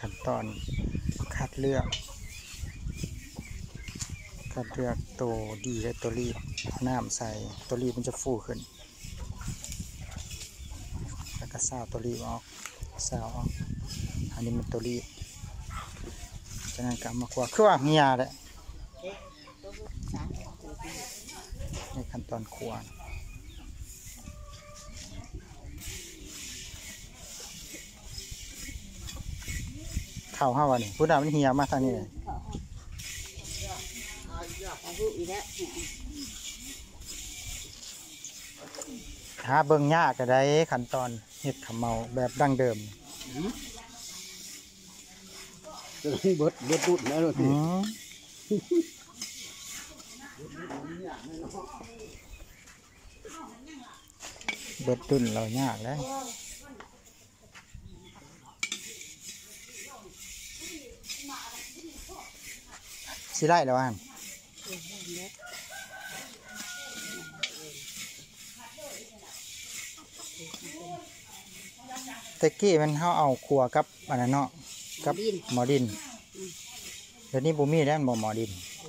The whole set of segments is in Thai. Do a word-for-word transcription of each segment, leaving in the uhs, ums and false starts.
ขั้นตอนคัดเลือกคัดเลือกตัวดีและตัวรีบน้ำใส่ตัวรีบมันจะฟูขึ้นแล้วก็ซาวตัวรีบออกซาวออกอันนี้มันตัวรีบจากนั้นก็มาคั่วคือว่าเงียแหละในขั้นตอนคั่วข้าวห้าวันนี่พูดได้มันเหี่ยมาทางนี้เลยหาเบิ่งยากก็ได้ขั้นตอนเห็ดขมเมาแบบดั้งเดิมจะต้องเบิดเบิดตุดแล้วทีเบิดตุนเรายากแล้วสิไล่แล้วอันตะกี้มันเขาเอาขัวกับอันนั้นเนาะกับหมอดินเดี๋ยวนี้บุมีแล้วบ่หมอดิน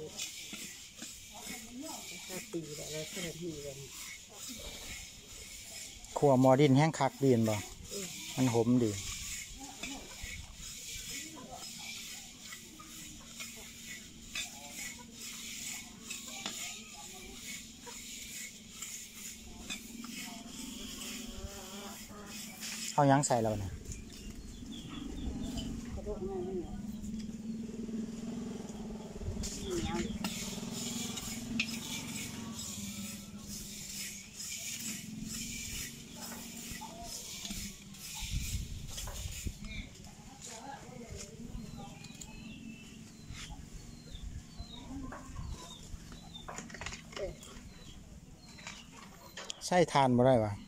ขัวหมอดินแห้งคักดีนบ่มันหอมดีเอายังใส่เราเนี่ยใช่ทานบ่ได้ปะ